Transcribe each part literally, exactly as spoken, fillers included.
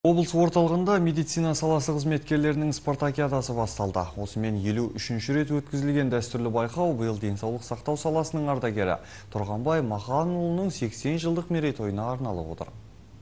Облыс орталығында медицина саласы қызметкерлерінің спартакиадасы басталды. Осымен елу үшінші рет өткізілген дәстүрлі байқау биыл денсаулық сақтау саласының ардагері Тұрғанбай Маханұлының сексен жылдық мерейтойына арналып отыр.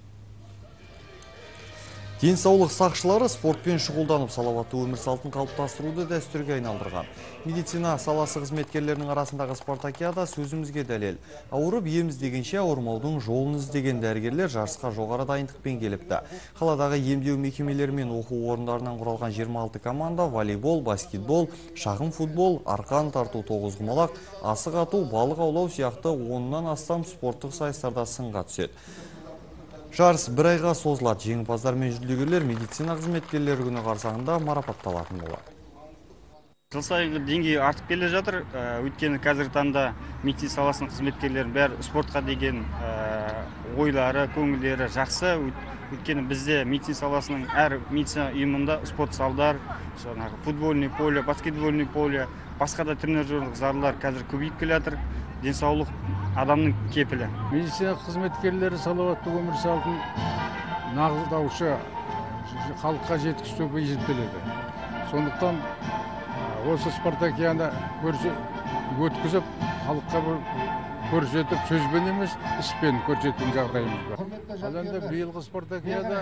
Денсаулық сақшылары спортпен шұғылданып, салауатты өмір салтын қалыптастыруды дәстүрге айналдырған. Медицина саласы қызметкерлерінің арасындағы спартакиада сөзімізге дәлел. Ауырып ем іздегенше ауырмаудың жолын іздеген дәрігерлер жарысқа жоғары дайындықпен келіпті. Қаладағы емдеу мекемелері мен оқу орындарынан құралған жиырма алты команда волейбол, баскетбол, шағын футбол, арқан тарту, тоғызқұмалақ, асық ату, балық аулау сияқты оннан астам спорттық сайыстарда сынға түседі. Жарыс бір айға созылады. Жеңімпаздар мен жүлдегерлер медицина қызметкерлері күні қарсаңында марапатталатын болады. Жыл сайынғы деңгей артып келе жатыр. Өйткені қазіргі таңда медицина саласының қызметкерлерінің бәрі спортқа деген ойлары, көңілдері жақсы. Өйткені бізде медицина саласының әр медицина ұйымында спорт залдар, футбольный поле, баскетбольный поле, басқа да тренажерлық залдар қазір көбейіп келе жатыр. Денсаулық адамның кепілі. Медицина қызметкерлері салауатты өмір салтын нағыздаушы, халыққа жеткізу есептеледі. Сондықтан осы спартакиаданы өткізіп, халыққа көрсетіп, сөзбен емес, іспен көрсететін жағдайымыз бар. Ал енді биылғы спартакиада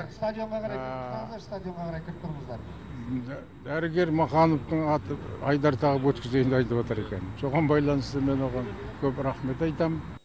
дәрігер Махановтың аты Айдар тағып өткізейін айтып отыр екен. Соған байланысты мен оған көп рахмет айтамын.